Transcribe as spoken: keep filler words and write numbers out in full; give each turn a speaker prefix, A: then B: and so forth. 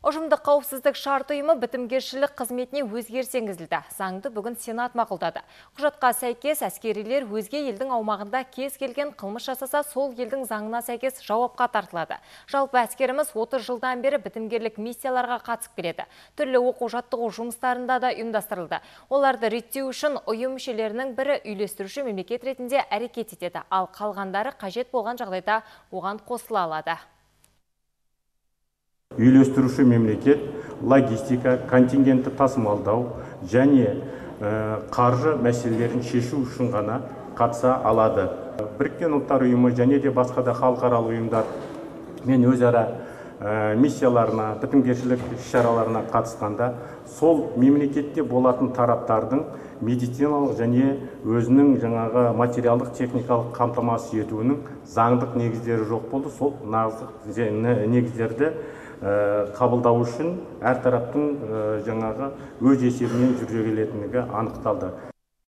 A: Ұжымдық қауіпсіздік шарт ұйымы бітімгершілік қызметіне өзгеріс енгізілді. Заңды бүгін Сенат мақұлдады. Құжатқа сәйкес әскерилер өзге елдің аумағында кез келген қылмыс жасаса, сол елдің заңына сәйкес жауапқа тартылады. Жалпы әскеріміз отыз жылдан бері бітімгерлік миссияларға қатысып келеді. Түрлі оқу-жаттығу жұмыстарында да ұйымдастырылды. Оларды реттеу үшін ұйым мүшелерінің бірі үйлестіруші мемлекет ретінде әрекет етеді, ал қалғандары қажет болған жағдайда оған қосыла алады.
B: Үйлестіруші мемлекет логистика, контингентті тасымалдау және қаржы мәселелерін шешу үшін ғана қатыса алады. Біріккен ұлттар ұйымы және де басқа да халықаралық ұйымдар мен өзара миссияларына, бітімгершілік іс-шараларына қатысқанда сол мемлекетте болатын тараптардың медициналық және өзінің жаңағы материалдық техникалық қамтамасыз етуінің заңдық негіздері жоқ болды. Сол негіздерді қабылдау үшін әр тараптың жаңағы өз есебінен жүргізілетіндігі анықталды.